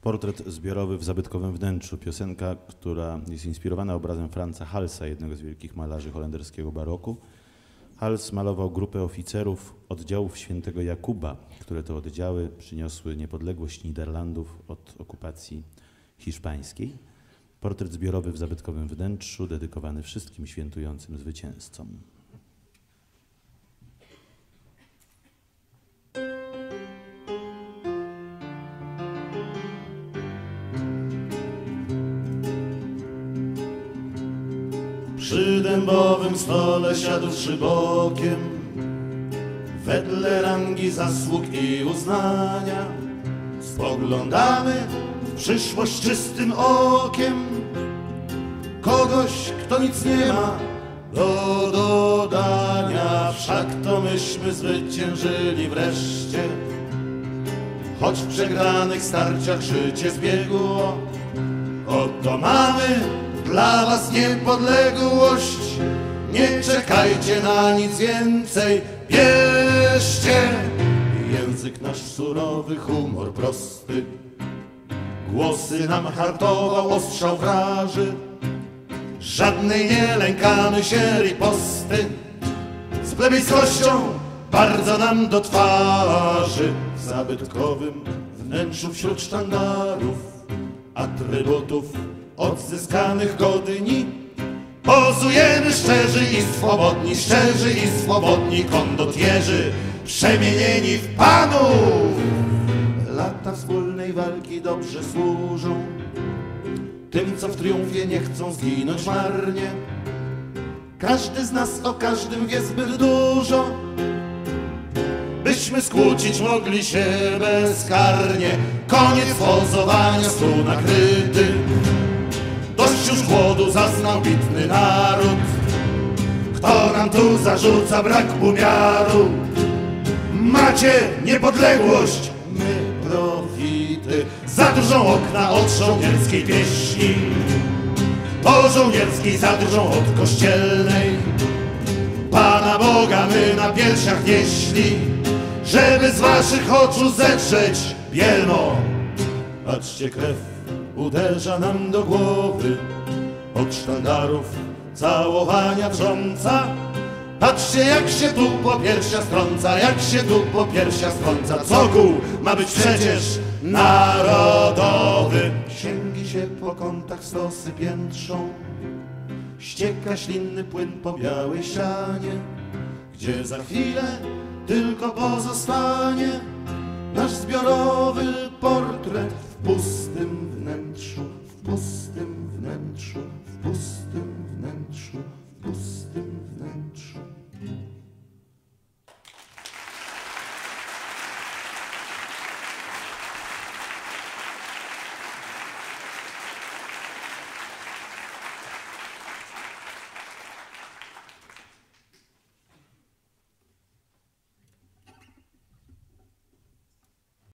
Portret zbiorowy w zabytkowym wnętrzu. Piosenka, która jest inspirowana obrazem Franza Halsa, jednego z wielkich malarzy holenderskiego baroku. Hals malował grupę oficerów oddziałów świętego Jakuba, które to oddziały przyniosły niepodległość Niderlandów od okupacji hiszpańskiej. Portret zbiorowy w zabytkowym wnętrzu, dedykowany wszystkim świętującym zwycięzcom. Przy dębowym stole siadł szybokiem, wedle rangi zasług i uznania. Spoglądamy w przyszłość czystym okiem kogoś, kto nic nie ma do dodania. Wszak to myśmy zwyciężyli wreszcie, choć w przegranych starciach życie zbiegło. Oto mamy dla was niepodległość, nie czekajcie na nic więcej, bierzcie. Język nasz surowy, humor prosty, głosy nam hartował ostrzał wraży. Żadnej nie lękamy się riposty, z plebejskością bardzo nam do twarzy. W zabytkowym wnętrzu wśród sztandarów, atrybutów odzyskanych godni, pozujemy szczerzy i swobodni kondotierzy, przemienieni w panów. Lata wspólnej walki dobrze służą tym, co w triumfie nie chcą zginąć marnie. Każdy z nas o każdym wie zbyt dużo, byśmy skłócić mogli się bezkarnie. Koniec pozowania, stół nakryty, dość już głodu zaznał bitny naród. Kto nam tu zarzuca brak umiaru? Macie niepodległość, my profity. Za dużą okna od żołnierskiej pieśni, po żołnierskiej za dużą od kościelnej. Pana Boga my na piersiach nieśli, żeby z waszych oczu zetrzeć bielmo. Patrzcie, krew uderza nam do głowy, od sztandarów całowania wrząca. Patrzcie, jak się tu po piersiach strąca, jak się tu po piersiach strąca. Cokół ma być przecież narodowy. Księgi się po kątach stosy piętrzą, ścieka ślinny płyn po białej ścianie, gdzie za chwilę tylko pozostanie nasz zbiorowy portret w pustym wnętrzu, w pustym wnętrzu, w pustym